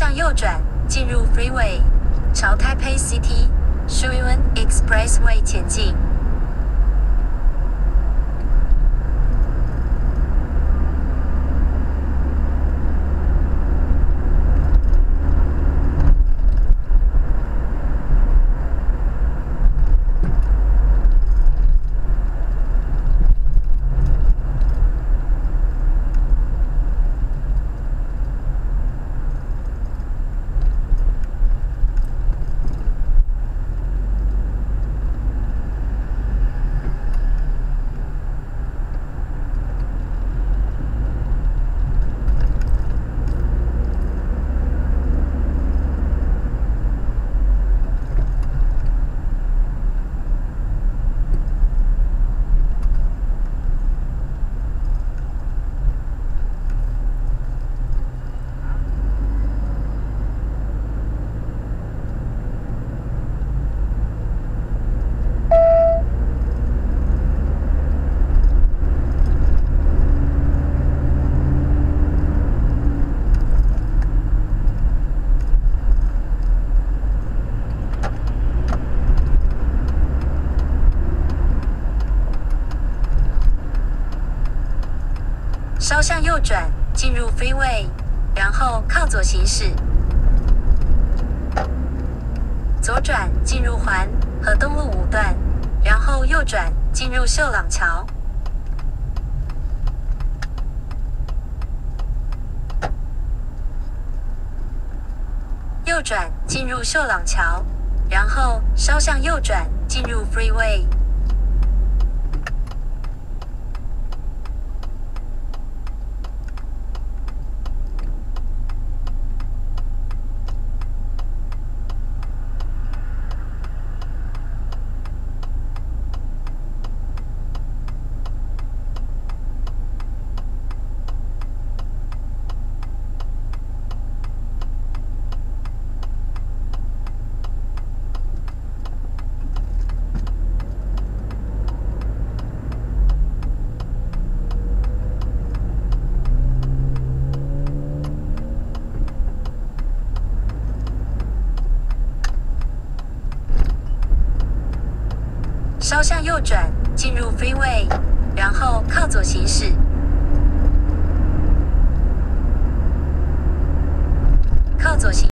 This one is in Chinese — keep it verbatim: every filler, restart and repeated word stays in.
向右转，进入 Freeway， 朝 Taipei City Shuyuan Expressway 前进。稍向右转，进入 Freeway， 然后靠左行驶。左转进入环河东路五段，然后右转进入秀朗桥。右转进入秀朗桥，然后稍向右转进入 Freeway。稍向右转，进入 Freeway， 然后靠左行驶。靠左行。